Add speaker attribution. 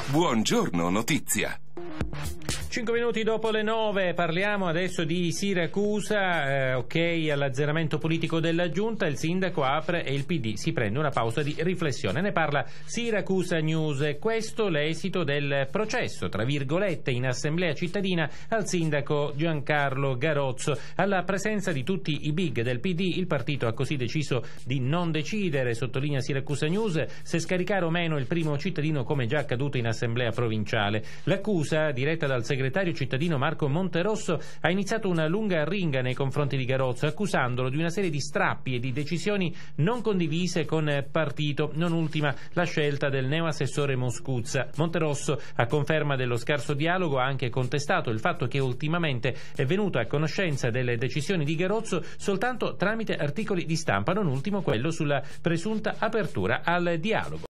Speaker 1: Buongiorno Notizia.
Speaker 2: 5 minuti dopo le 9 parliamo adesso di Siracusa, ok all'azzeramento politico della giunta, il sindaco apre e il PD si prende una pausa di riflessione. Ne parla Siracusa News. Questo l'esito del processo, tra virgolette, in assemblea cittadina al sindaco Giancarlo Garozzo. Alla presenza di tutti i big del PD, il partito ha così deciso di non decidere, sottolinea Siracusa News, se scaricare o meno il primo cittadino come già accaduto in assemblea provinciale. L'accusa, diretta dal segretario cittadino Marco Monterosso, ha iniziato una lunga arringa nei confronti di Garozzo, accusandolo di una serie di strappi e di decisioni non condivise con partito, non ultima la scelta del neoassessore Moscuzza. Monterosso, a conferma dello scarso dialogo, ha anche contestato il fatto che ultimamente è venuto a conoscenza delle decisioni di Garozzo soltanto tramite articoli di stampa, non ultimo quello sulla presunta apertura al dialogo.